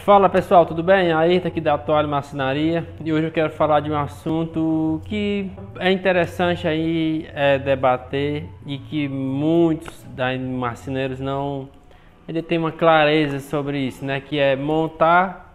Fala pessoal, tudo bem? Ayrton aqui da Atual Marcenaria e hoje eu quero falar de um assunto que é interessante aí debater e que muitos marceneiros não tem uma clareza sobre isso, né? Que é montar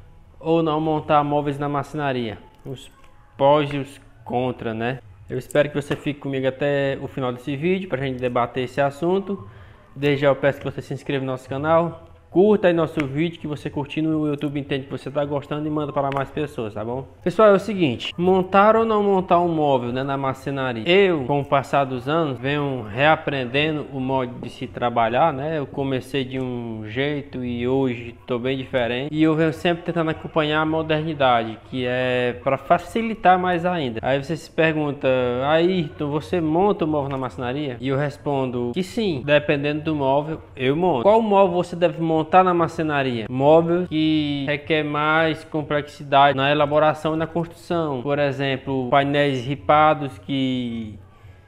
ou não montar móveis na marcenaria, os pós e os contra, né? Eu espero que você fique comigo até o final desse vídeo para a gente debater esse assunto. Desde já eu peço que você se inscreva no nosso canal. Curta aí nosso vídeo, que você curtindo o YouTube entende que você está gostando e manda para mais pessoas, tá bom? Pessoal, é o seguinte, montar ou não montar um móvel, né, na marcenaria? Eu, com o passar dos anos, venho reaprendendo o modo de se trabalhar, né? Eu comecei de um jeito e hoje estou bem diferente. E eu venho sempre tentando acompanhar a modernidade, que é para facilitar mais ainda. Aí você se pergunta, Ayrton, você monta o móvel na marcenaria? E eu respondo que sim, dependendo do móvel, eu monto. Qual móvel você deve montar na marcenaria? Móvel que requer mais complexidade na elaboração e na construção. Por exemplo, painéis ripados que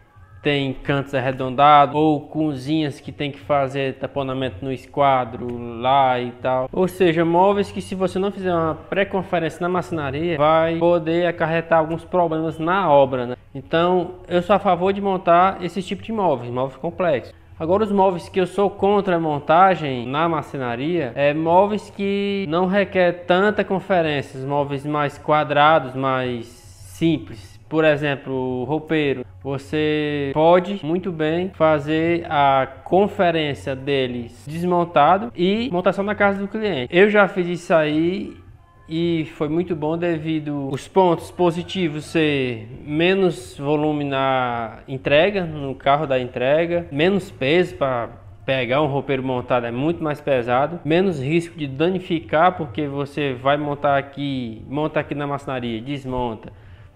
tem cantos arredondados, ou cozinhas que tem que fazer taponamento no esquadro lá e tal. Ou seja, móveis que, se você não fizer uma pré-conferência na marcenaria, vai poder acarretar alguns problemas na obra, né? Então, eu sou a favor de montar esse tipo de móveis complexos. Agora, os móveis que eu sou contra a montagem na marcenaria é móveis que não requer tanta conferência, móveis mais quadrados, mais simples. Por exemplo, o roupeiro, você pode muito bem fazer a conferência deles desmontado e montação na casa do cliente. Eu já fiz isso aí e foi muito bom devido os pontos positivos ser menos volume na entrega, no carro da entrega, menos peso para pegar um roupeiro montado, é muito mais pesado, menos risco de danificar, porque você vai monta aqui na marcenaria, desmonta,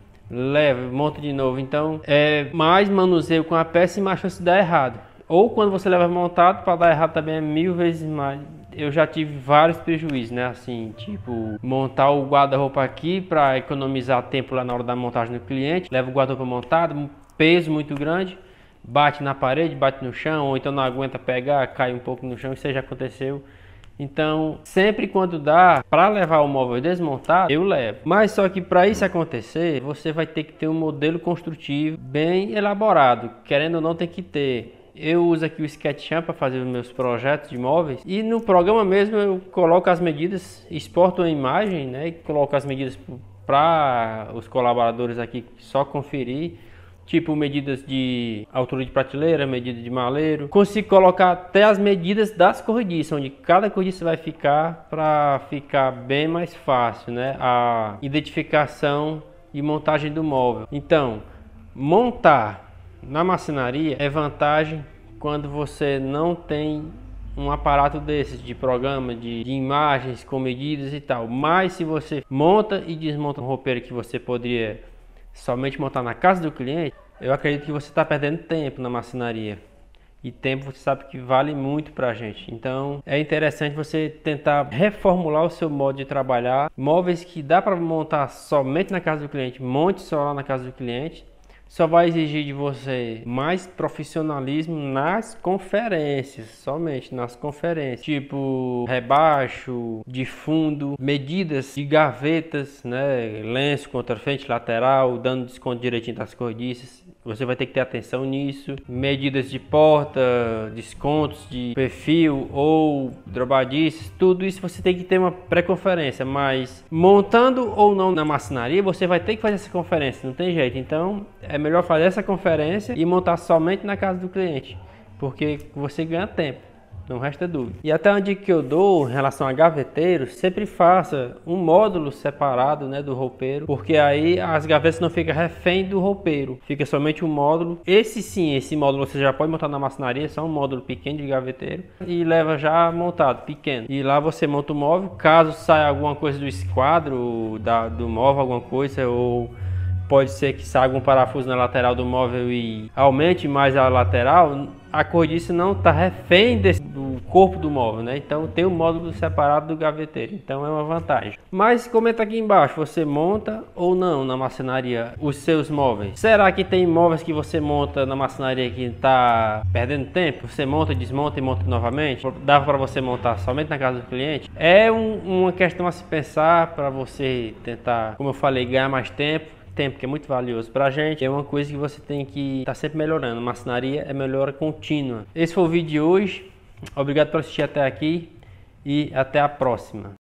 leva, monta de novo, então é mais manuseio com a peça e mais chance de dar errado. Ou quando você leva montado, para dar errado também é 1000 vezes mais. Eu já tive vários prejuízos, né? Assim, tipo, montar o guarda-roupa aqui para economizar tempo lá na hora da montagem do cliente. Leva o guarda-roupa montado, um peso muito grande, bate na parede, bate no chão, ou então não aguenta pegar, cai um pouco no chão, isso já aconteceu. Então, sempre quando dá para levar o móvel desmontado, eu levo. Mas só que para isso acontecer, você vai ter que ter um modelo construtivo bem elaborado. Querendo ou não, tem que ter. Eu uso aqui o SketchUp para fazer os meus projetos de móveis e no programa mesmo eu coloco as medidas, exporto a imagem, né, e coloco as medidas para os colaboradores aqui só conferir, tipo medidas de altura de prateleira, medida de maleiro. Consigo colocar até as medidas das corrediças, onde cada corrediça vai ficar, para ficar bem mais fácil, né, a identificação e montagem do móvel. Então, montar na marcenaria é vantagem quando você não tem um aparato desses de programa, de imagens com medidas e tal. Mas se você monta e desmonta um roupeiro que você poderia somente montar na casa do cliente, eu acredito que você está perdendo tempo na marcenaria. E tempo você sabe que vale muito pra gente. Então é interessante você tentar reformular o seu modo de trabalhar. Móveis que dá para montar somente na casa do cliente, monte só lá na casa do cliente. Só vai exigir de você mais profissionalismo nas conferências, somente nas conferências. Tipo, rebaixo, de fundo, medidas de gavetas, né? Lenço contra frente, lateral, dando desconto direitinho das corrediças. Você vai ter que ter atenção nisso. Medidas de porta, descontos de perfil ou dobradiças, tudo isso você tem que ter uma pré-conferência. Mas montando ou não na marcenaria, você vai ter que fazer essa conferência, não tem jeito. Então é melhor fazer essa conferência e montar somente na casa do cliente, porque você ganha tempo, não resta dúvida. E até uma dica que eu dou em relação a gaveteiros, sempre faça um módulo separado, né, do roupeiro, porque aí as gavetas não ficam refém do roupeiro, fica somente um módulo. Esse módulo você já pode montar na marcenaria, só um módulo pequeno de gaveteiro, e leva já montado, pequeno. E lá você monta o móvel, caso saia alguma coisa do esquadro, do móvel, alguma coisa, ou pode ser que saia algum parafuso na lateral do móvel e aumente mais a lateral, a corrediça não está refém do o corpo do móvel, né? Então tem um módulo separado do gaveteiro, então é uma vantagem. Mas comenta aqui embaixo, você monta ou não na marcenaria os seus móveis? Será que tem móveis que você monta na marcenaria que está perdendo tempo? Você monta, desmonta e monta novamente? Dá para você montar somente na casa do cliente? É uma questão a se pensar para você tentar, como eu falei, ganhar mais tempo que é muito valioso pra gente. É uma coisa que você tem que estar sempre melhorando. Marcenaria é melhora contínua. Esse foi o vídeo de hoje. Obrigado por assistir até aqui e até a próxima.